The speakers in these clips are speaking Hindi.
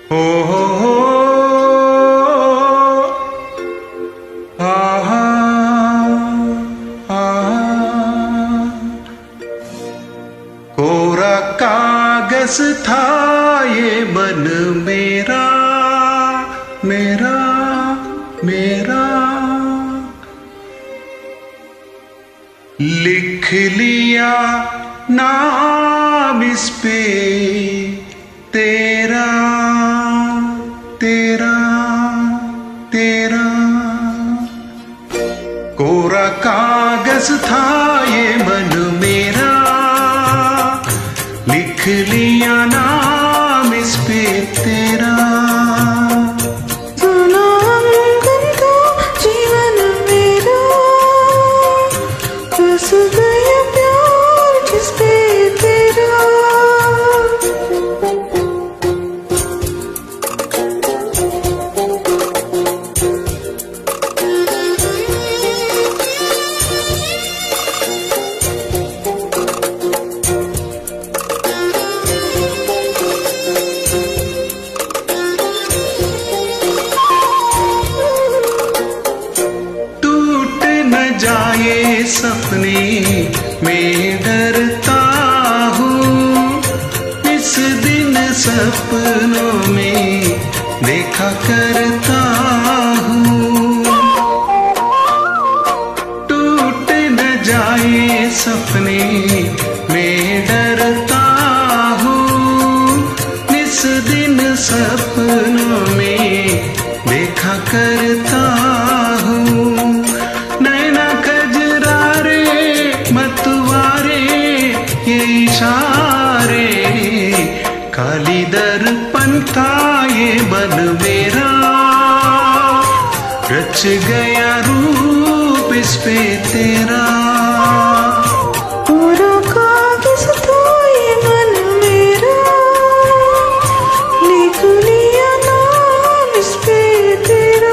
हो आहा कोरा कागज था ये मन मेरा मेरा मेरा, लिख लिया नाम इस पे तेरा तेरा तेरा। कोरा कागज था ये मन मेरा, लिख लिया नाम इस पे तेरा। गया प्यार जिस पे तेरा, टूट न जाए सपने में डरता हूँ, इस दिन सपनों में देखा करता हूँ। टूट न जाए सपने में डरता हूँ, इस दिन सपनों में देखा करता हूँ। ये इशारे काली दर्पण था ये मन मेरा, रच गया रूप इस पे तेरा। कोरा कागज था ये मन मेरा, लिख लिया नाम इस पे तेरा।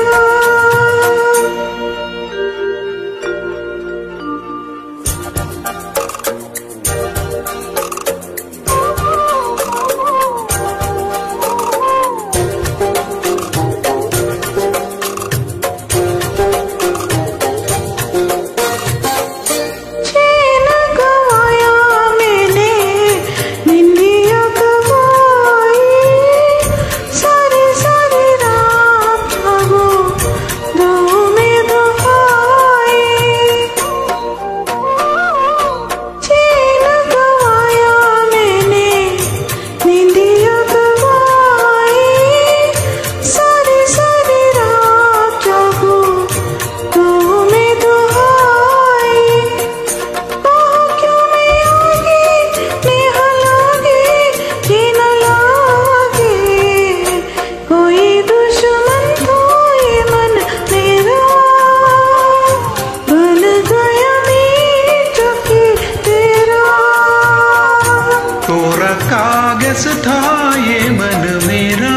कागज था ये मन मेरा,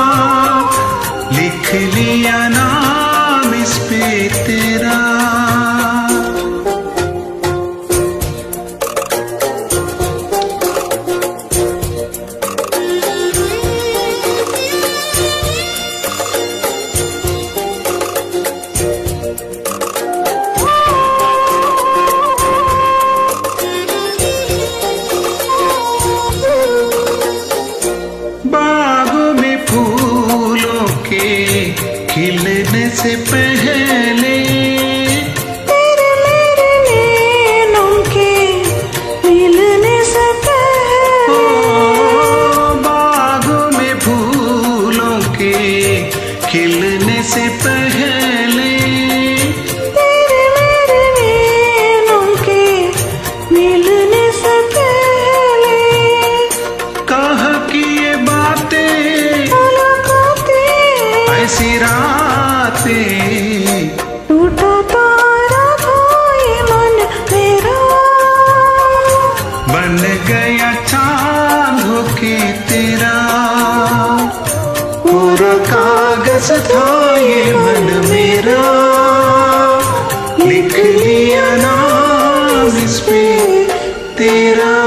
लिख लिया नाम इस पे तेरा। खिलने से पहले तेरे मेरे नैनों के मिलने से पहले, बागों में फूलों के खिलने से पहले, तेरे मेरे नैनों के मिलने से पहले, कहा कि ये बातें ऐसी रातें, टूटा तारा था ये मन मेरा, बन गया चांद होके तेरा। कोरा कागज था ये मन मेरा, लिख लिया नाम इस पे तेरा।